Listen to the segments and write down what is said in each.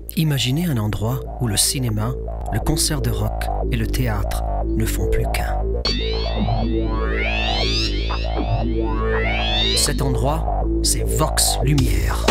Imaginez un endroit où le cinéma, le concert de rock et le théâtre ne font plus qu'un. Cet endroit, c'est Vox Lumière.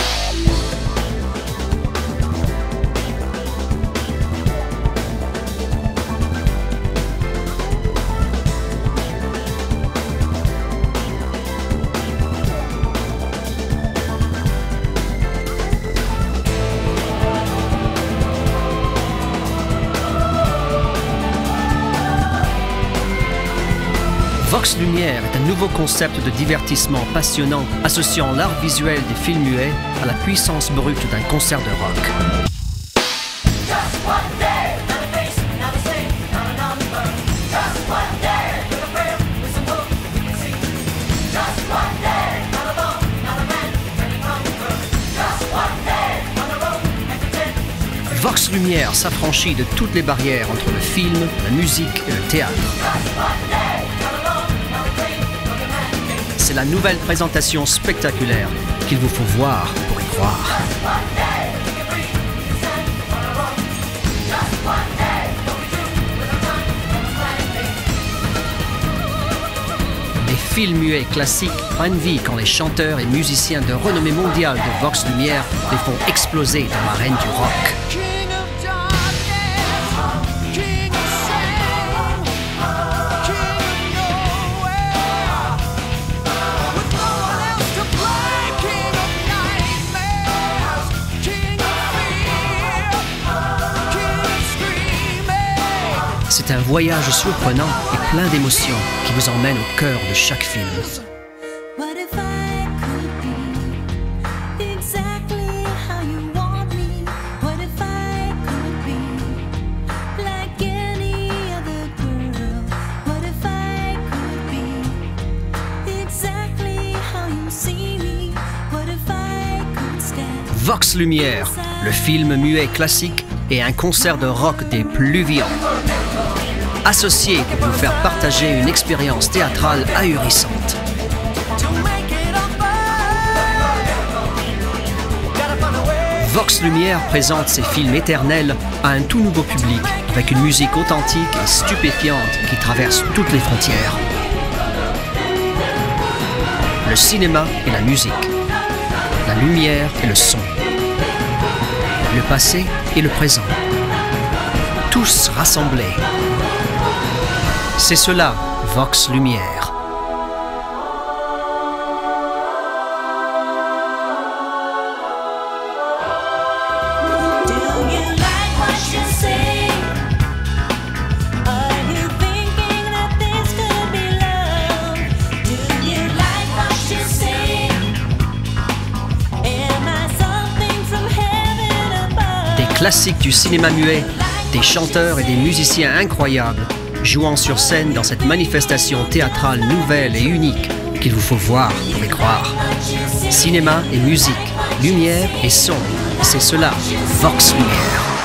Vox Lumière est un nouveau concept de divertissement passionnant associant l'art visuel des films muets à la puissance brute d'un concert de rock. Vox Lumière s'affranchit de toutes les barrières entre le film, la musique et le théâtre. C'est la nouvelle présentation spectaculaire qu'il vous faut voir pour y croire. Les films muets classiques prennent vie quand les chanteurs et musiciens de renommée mondiale de Vox Lumière les font exploser dans l'arène du rock. C'est un voyage surprenant et plein d'émotions qui vous emmène au cœur de chaque film. Vox Lumière, le film muet classique et un concert de rock des plus vivants. Associés pour vous faire partager une expérience théâtrale ahurissante. Vox Lumière présente ses films éternels à un tout nouveau public avec une musique authentique et stupéfiante qui traverse toutes les frontières. Le cinéma et la musique, la lumière et le son, le passé et le présent, tous rassemblés. C'est cela, Vox Lumière. Des classiques du cinéma muet, des chanteurs et des musiciens incroyables, jouant sur scène dans cette manifestation théâtrale nouvelle et unique qu'il vous faut voir pour y croire. Cinéma et musique, lumière et son, c'est cela, Vox Lumière.